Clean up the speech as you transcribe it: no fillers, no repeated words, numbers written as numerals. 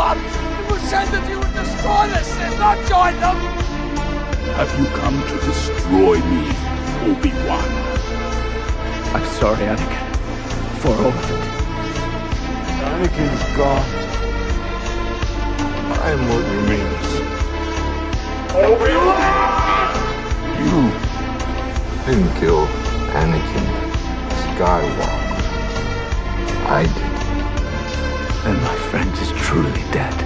one! It was said that you would destroy the Sith, not join them! Have you come to destroy me, Obi-Wan? I'm sorry, Anakin, for all of it. Anakin's gone. I am what remains. Obi-Wan! You didn't kill Anakin Skywalker. I did. And my friend is truly dead.